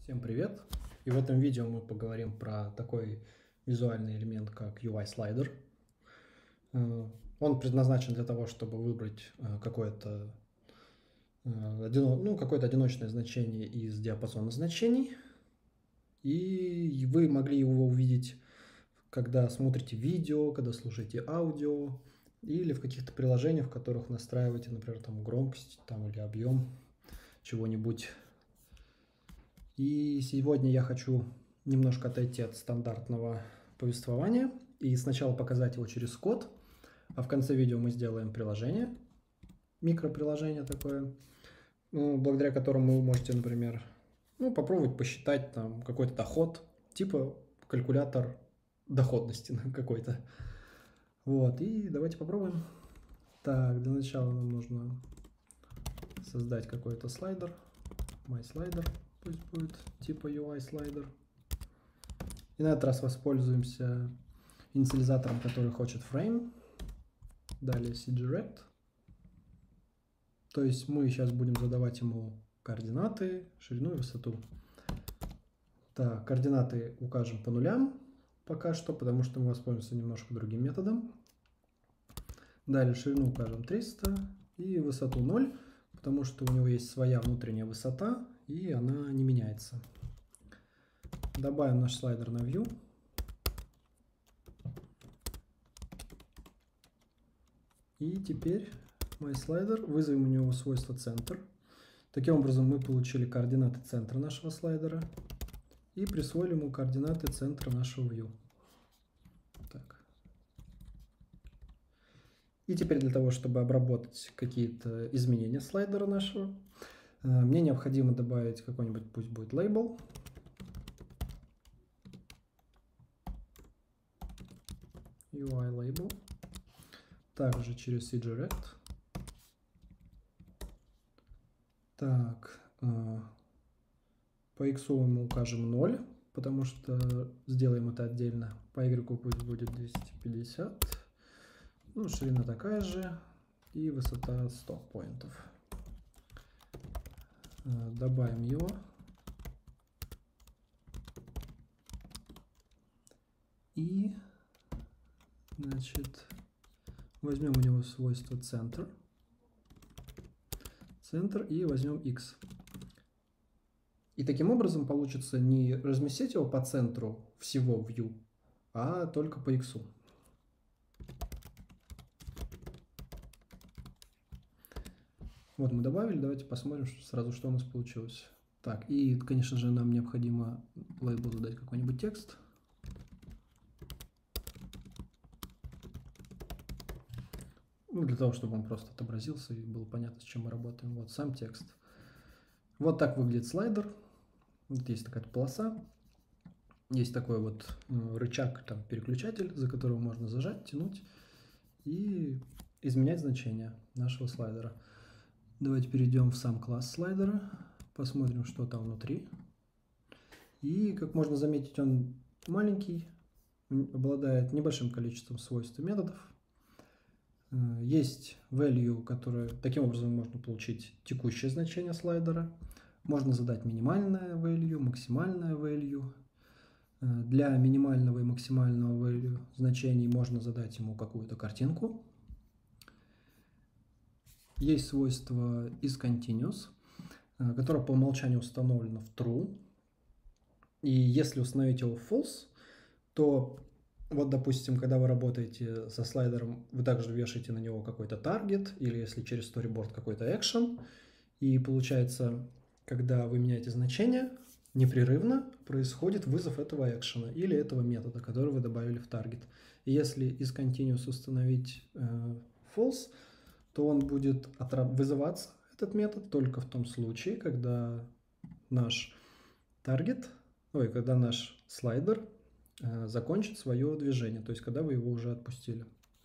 Всем привет! И в этом видео мы поговорим про такой визуальный элемент, как UI-слайдер. Он предназначен для того, чтобы выбрать какое-то одиночное значение из диапазона значений. И вы могли его увидеть, когда смотрите видео, когда слушаете аудио, или в каких-то приложениях, в которых настраиваете, например, там громкость или объем чего-нибудь. И сегодня я хочу немножко отойти от стандартного повествования и сначала показать его через код, а в конце видео мы сделаем приложение, микроприложение такое, благодаря которому вы можете, например, попробовать посчитать там какой-то доход, типа калькулятор доходности какой-то. Вот, и давайте попробуем. Так, для начала нам нужно создать какой-то слайдер, MySlider. Пусть будет типа UI-слайдер. И на этот раз воспользуемся инициализатором, который хочет frame. Далее cdirect. То есть мы сейчас будем задавать ему координаты, ширину и высоту. Так, координаты укажем по нулям пока что, потому что мы воспользуемся немножко другим методом. Далее ширину укажем 300 и высоту 0, потому что у него есть своя внутренняя высота, и она не меняется. Добавим наш слайдер на View. И теперь MySlider, вызовем у него свойство центр. Таким образом мы получили координаты центра нашего слайдера и присвоили ему координаты центра нашего View. Так. И теперь для того, чтобы обработать какие-то изменения слайдера нашего, мне необходимо добавить какой-нибудь, пусть будет label. UI label. Также через cdirect. Так, по x мы укажем 0, потому что сделаем это отдельно. По y пусть будет 250. Ширина такая же. И высота 100 поинтов. Добавим его. И, значит, возьмем у него свойство центр и возьмем x. И таким образом получится не разместить его по центру всего view, а только по x. Вот мы добавили, давайте посмотрим сразу, что у нас получилось. Так, и, конечно же, нам необходимо лейбл задать какой-нибудь текст. Для того, чтобы он просто отобразился и было понятно, с чем мы работаем. Вот сам текст. Вот так выглядит слайдер. Вот есть такая полоса. Есть такой вот рычаг, переключатель, за которого можно зажать, тянуть и изменять значение нашего слайдера. Давайте перейдем в сам класс слайдера, посмотрим, что там внутри. И, как можно заметить, он маленький, обладает небольшим количеством свойств и методов. Есть value, который таким образом можно получить текущее значение слайдера. Можно задать минимальное value, максимальное value. Для минимального и максимального value значений можно задать ему какую-то картинку. Есть свойство isContinuous, которое по умолчанию установлено в true. И если установить его в false, то вот, допустим, когда вы работаете со слайдером, вы также вешаете на него какой-то таргет, или если через storyboard какой-то action. И получается, когда вы меняете значение, непрерывно происходит вызов этого экшена или этого метода, который вы добавили в таргет. И если isContinuous установить false, то он будет вызываться, этот метод, только в том случае, когда наш когда наш слайдер закончит свое движение, то есть когда вы его уже отпустили.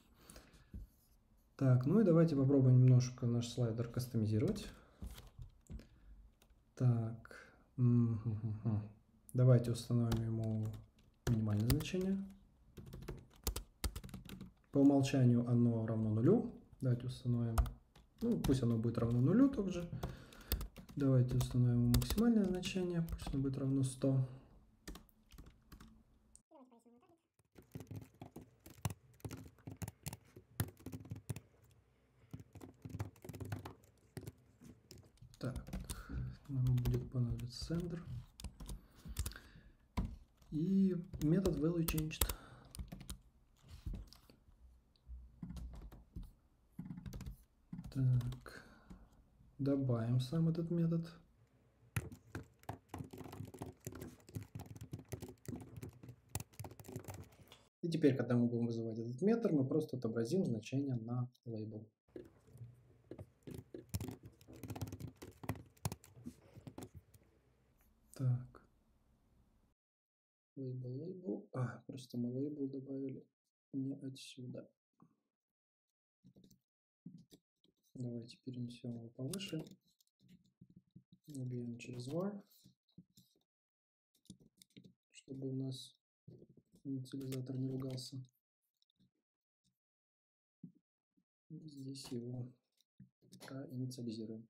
Так, и давайте попробуем немножко наш слайдер кастомизировать. Так, давайте установим ему минимальное значение. По умолчанию оно равно нулю. Давайте установим, пусть оно будет равно нулю также. Давайте установим максимальное значение, пусть оно будет равно 100. Так, нам будет понадобиться sender. И метод valueChanged. Так, добавим сам этот метод. И теперь, когда мы будем вызывать этот метод, мы просто отобразим значение на лейбл. Так. Лейбл. Просто мы лейбл добавили не отсюда. Давайте перенесем его повыше. Набьем через var, чтобы у нас инициализатор не ругался. И здесь его проинициализируем.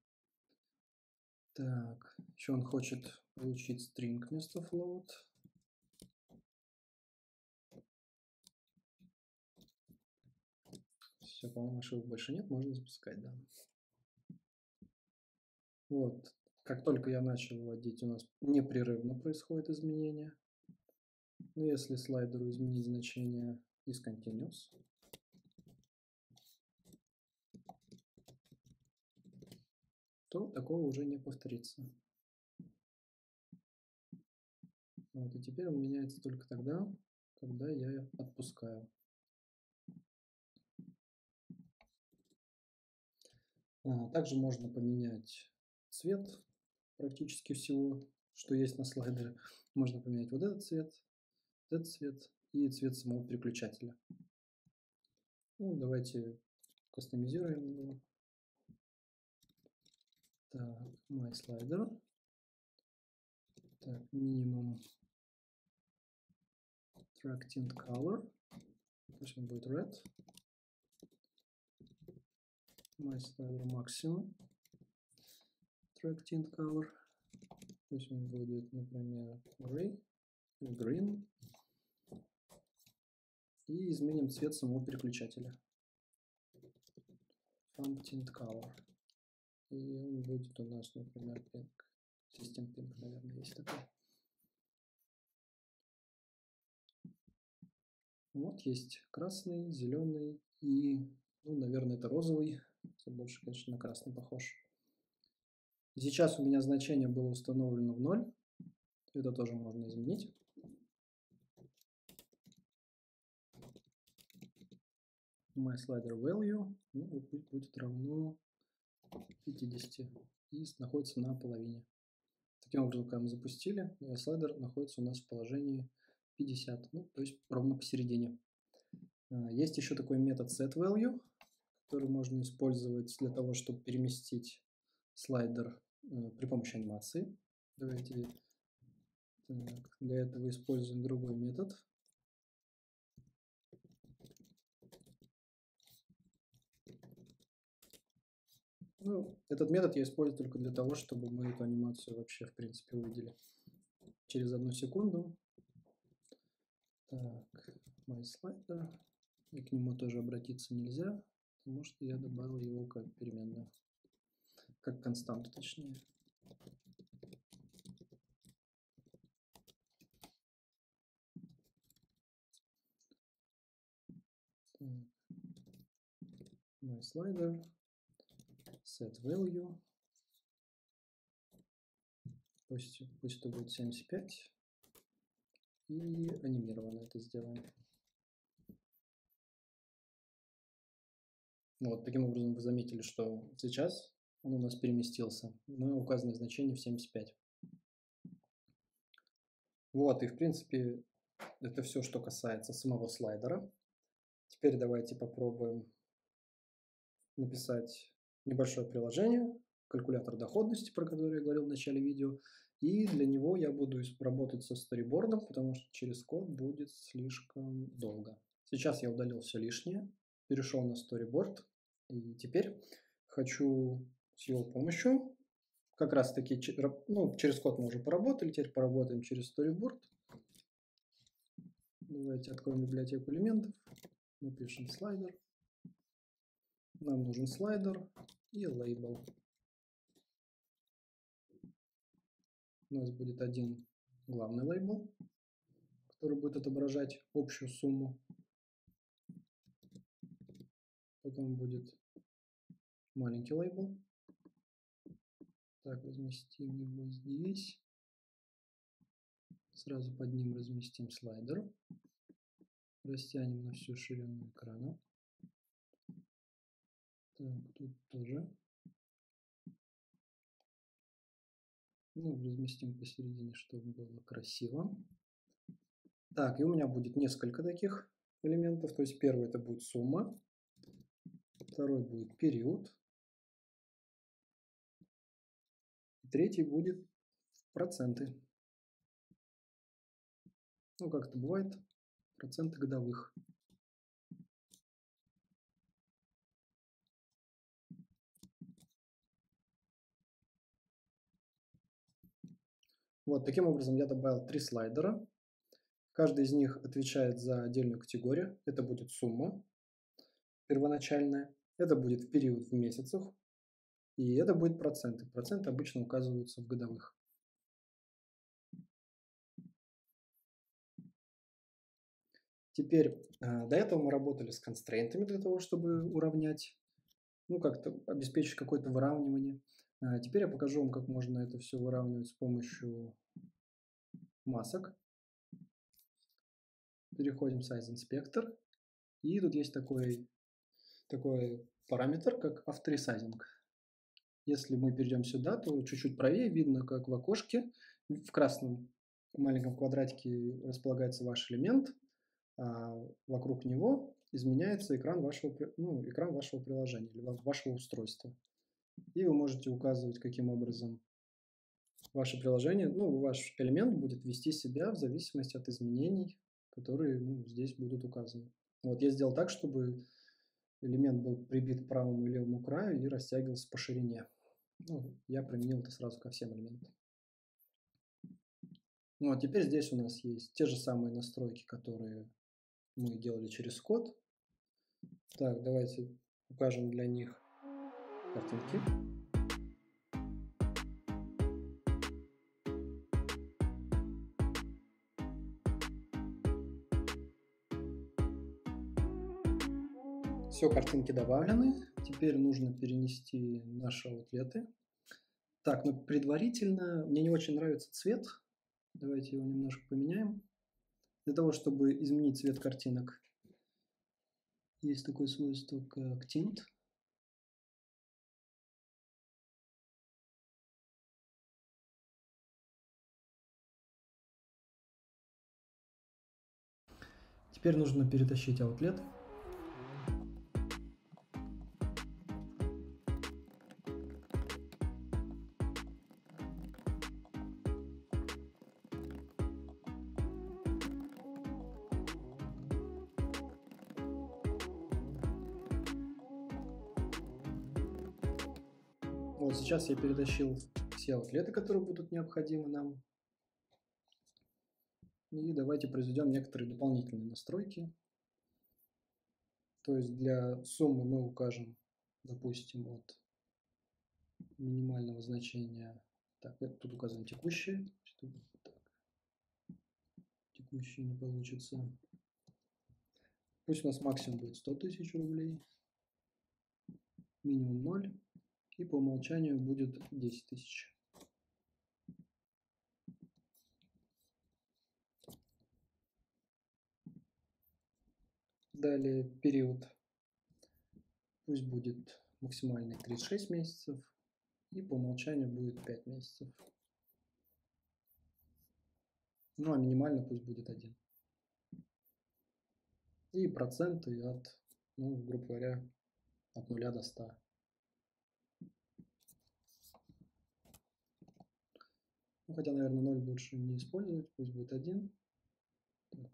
Так, еще он хочет получить string вместо float. Все, по-моему, ошибок больше нет, можно запускать, да. Вот, как только я начал вводить, у нас непрерывно происходит изменение. Но если слайдеру изменить значение discontinuous, то такого уже не повторится. Вот, и теперь он меняется только тогда, когда я отпускаю. Также можно поменять цвет практически всего, что есть на слайдере. Можно поменять вот этот цвет и цвет самого переключателя. Ну, давайте кастомизируем его. Так, MySlider. Так, minimum track-tint color. Пусть он будет red. MySlider maximum track-tint color. Пусть он будет, например, gray или green. И изменим цвет самого переключателя. Tint color. И он будет у нас, например, pink. System pink, наверное, есть такой. Вот есть красный, зеленый и, ну, наверное, это розовый. Это больше, конечно, на красный похож. Сейчас у меня значение было установлено в 0. Это тоже можно изменить. MySlider value, ну, пусть будет равно 50 и находится на половине. Таким образом, когда мы запустили, слайдер находится у нас в положении 50, ну, то есть ровно посередине. Есть еще такой метод setValue, который можно использовать для того, чтобы переместить слайдер при помощи анимации. Давайте для этого используем другой метод. Ну, этот метод я использую только для того, чтобы мы эту анимацию вообще, в принципе, увидели через 1 секунду. Так, MySlider. И к нему тоже обратиться нельзя, потому что я добавил его как переменную, как константу, точнее. MySlider, setValue. Пусть это будет 75. И анимированно это сделаем. Вот, таким образом вы заметили, что сейчас он у нас переместился на указанное значение в 75. Вот, и в принципе это все, что касается самого слайдера. Теперь давайте попробуем написать небольшое приложение, калькулятор доходности, про который я говорил в начале видео. И для него я буду работать со сторибордом, потому что через код будет слишком долго. Сейчас я удалил все лишнее, перешел на сториборд. И теперь хочу с его помощью как раз таки, через код мы уже поработали, теперь поработаем через storyboard. Давайте откроем библиотеку элементов, напишем слайдер. Нам нужен слайдер и лейбл. У нас будет один главный лейбл, который будет отображать общую сумму. Потом будет маленький лейбл. Так, разместим его здесь. Сразу под ним разместим слайдер. Растянем на всю ширину экрана. Так, тут тоже. Разместим посередине, чтобы было красиво. Так, и у меня будет несколько таких элементов. То есть первый это будет сумма. Второй будет период. Третий будет проценты. Как это бывает, проценты годовых. Вот, таким образом я добавил 3 слайдера. Каждый из них отвечает за отдельную категорию. Это будет сумма первоначальная, это будет период в месяцах, и это будет проценты. Проценты обычно указываются в годовых. Теперь, до этого мы работали с констрейнтами для того, чтобы уравнять, как-то обеспечить какое-то выравнивание. Теперь я покажу вам, как можно это все выравнивать с помощью масок. Переходим в Size Inspector. И тут есть такой параметр, как авторесайзинг. Если мы перейдем сюда, то чуть-чуть правее видно, как в окошке в красном маленьком квадратике располагается ваш элемент, а вокруг него изменяется экран вашего приложения или вашего устройства. И вы можете указывать, каким образом ваше приложение, ваш элемент будет вести себя в зависимости от изменений, которые здесь будут указаны. Вот я сделал так, чтобы элемент был прибит к правому и левому краю и растягивался по ширине. Я применил это сразу ко всем элементам. А теперь здесь у нас есть те же самые настройки, которые мы делали через код. Так, давайте укажем для них картинки. Все, картинки добавлены. Теперь нужно перенести наши аутлеты. Так, предварительно мне не очень нравится цвет. Давайте его немножко поменяем. Для того, чтобы изменить цвет картинок, есть такое свойство, как tint. Теперь нужно перетащить аутлеты. Вот сейчас я перетащил все аутлеты, которые будут необходимы нам. И давайте произведем некоторые дополнительные настройки. То есть для суммы мы укажем, допустим, от минимального значения. Так, тут указываем текущие. Текущие не получится. Пусть у нас максимум будет 100 тысяч рублей. Минимум 0. И по умолчанию будет 10 тысяч. Далее период. Пусть будет максимальный 36 месяцев. И по умолчанию будет 5 месяцев. А минимально пусть будет 1. И проценты от, грубо говоря, от 0 до 100. Хотя, наверное, 0 лучше не использовать, пусть будет 1. Так.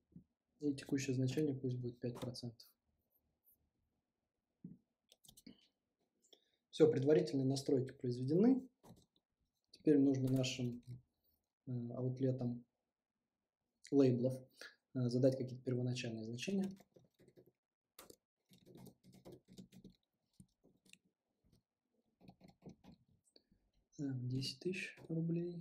И текущее значение пусть будет 5%. Все, предварительные настройки произведены. Теперь нужно нашим аутлетам лейблов задать какие-то первоначальные значения. Так, 10 тысяч рублей.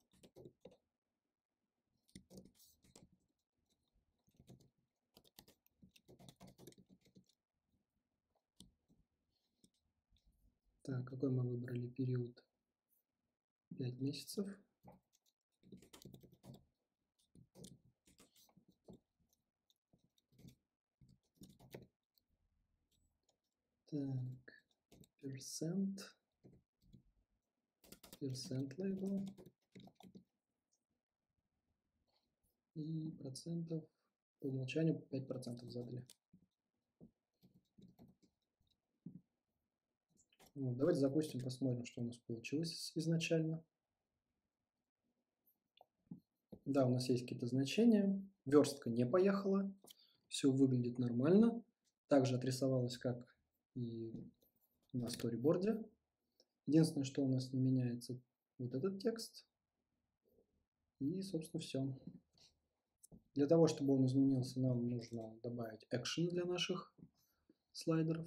Так, какой мы выбрали период? 5 месяцев. Так, перцент лейбл. И процентов по умолчанию 5% задали. Ну, давайте запустим, посмотрим, что у нас получилось изначально. Да, у нас есть какие-то значения. Верстка не поехала. Все выглядит нормально. Также отрисовалось, как и на сториборде. Единственное, что у нас не меняется, вот этот текст. И, собственно, все. Для того, чтобы он изменился, нам нужно добавить action для наших слайдеров.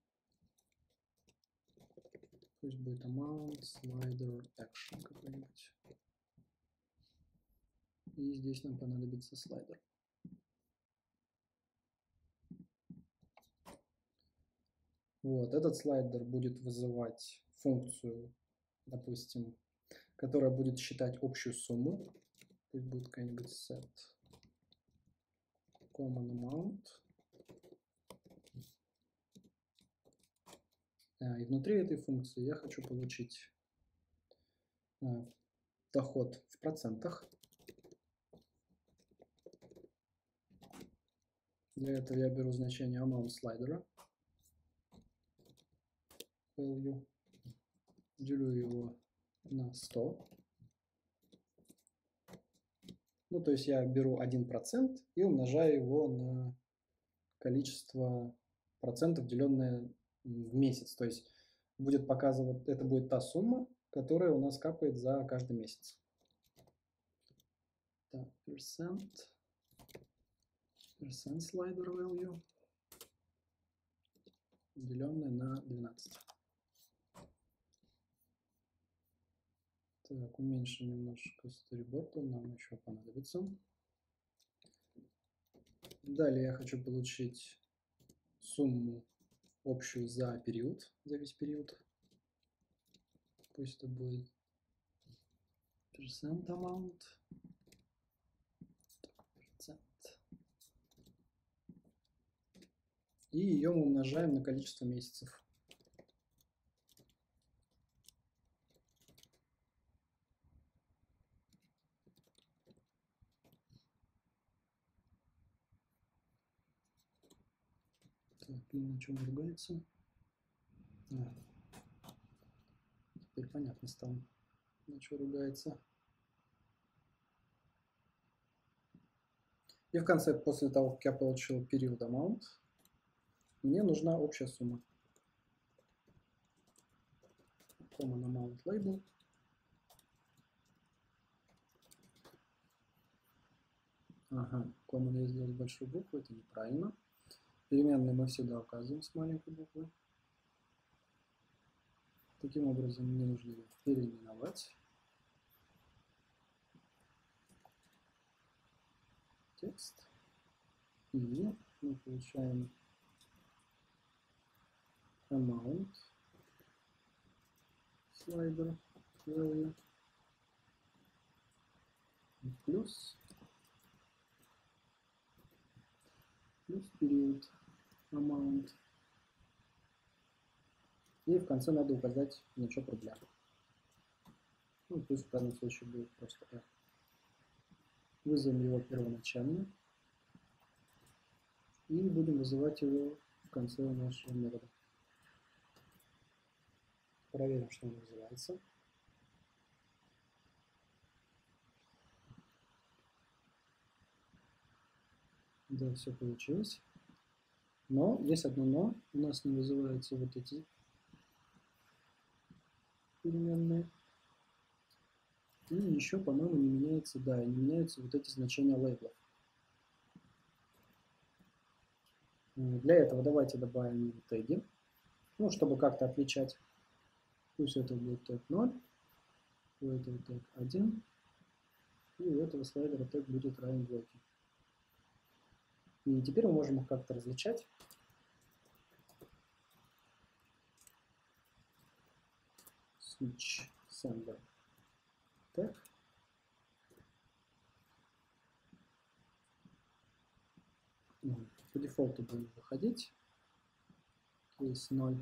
Пусть будет amount, slider, action какой-нибудь. И здесь нам понадобится слайдер. Вот, этот слайдер будет вызывать функцию, допустим, которая будет считать общую сумму. Пусть будет какая-нибудь set common amount. И внутри этой функции я хочу получить доход в процентах. Для этого я беру значение amount слайдера, value, делю его на 100. Ну, то есть я беру 1% и умножаю его на количество процентов, деленное в месяц. То есть будет показывать, это будет та сумма, которая у нас капает за каждый месяц. Так, percent slider value, деленное на 12. Так, уменьшим немножко storyboard, он нам еще понадобится. Далее я хочу получить сумму общую за период, за весь период. Пусть это будет percent amount. И ее мы умножаем на количество месяцев. Так, и на чем ругается? Теперь понятно стало, на что ругается. И в конце, после того, как я получил период amount, мне нужна общая сумма. Common amount label. Ага, common я сделал с большой буквы, это неправильно. Переменные мы всегда указываем с маленькой буквы. Таким образом, мне нужно его переименовать. Текст. И мы получаем amount слайдер value плюс период amount. И в конце надо указать значок рубля. Ну, пусть в данном случае будет просто R. Вызовем его первоначально. И будем вызывать его в конце нашего метода. Проверим, что он вызывается. Да, все получилось. Но есть одно но. У нас не вызываются вот эти переменные. И еще, по-моему, не меняется, да, не меняются вот эти значения лейблов. Для этого давайте добавим теги, ну, чтобы как-то отличать. Пусть это будет тег 0, у этого тег 1, и у этого слайдера тег будет равен блоке. И теперь мы можем их как-то различать. Switch sender tag. По дефолту будем выходить. Кейс 0.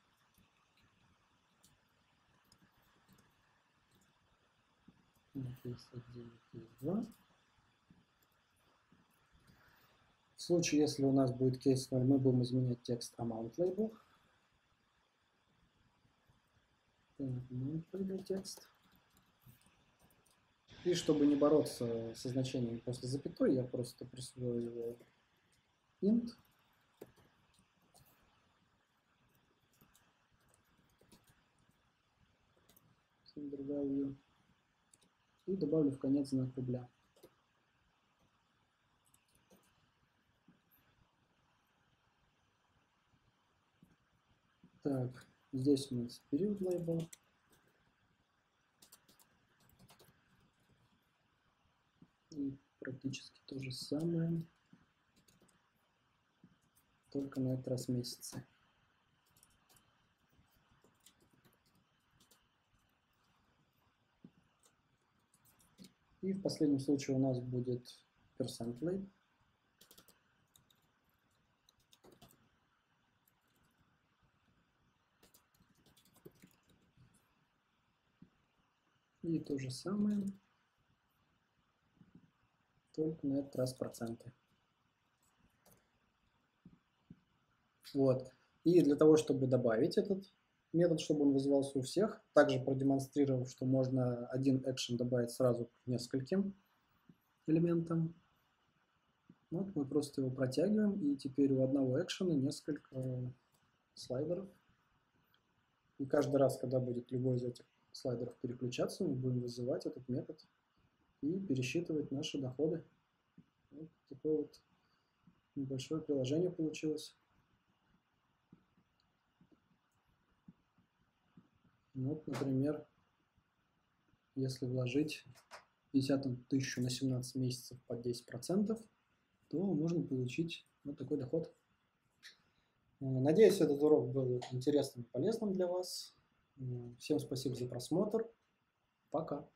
Кейс 1, кейс 2. В случае, если у нас будет кейс 0, мы будем изменять текст amount label. Amount label текст. И чтобы не бороться со значением после запятой, я просто присвою его int. Sender value. И добавлю в конец знак рубля. Так, здесь у нас период label. И практически то же самое, только на этот раз месяцы. И в последнем случае у нас будет %late. И то же самое, только на этот раз проценты. Вот. И для того, чтобы добавить этот метод, чтобы он вызывался у всех, также продемонстрировав, что можно один экшен добавить сразу к нескольким элементам. Вот мы просто его протягиваем, и теперь у одного экшена несколько слайдеров. И каждый раз, когда будет любой из этих слайдеров переключаться, мы будем вызывать этот метод и пересчитывать наши доходы. Вот такое вот небольшое приложение получилось. Вот, например, если вложить 50 тысячу на 17 месяцев под 10%, то можно получить вот такой доход. Надеюсь, этот урок был интересным и полезным для вас. Всем спасибо за просмотр. Пока.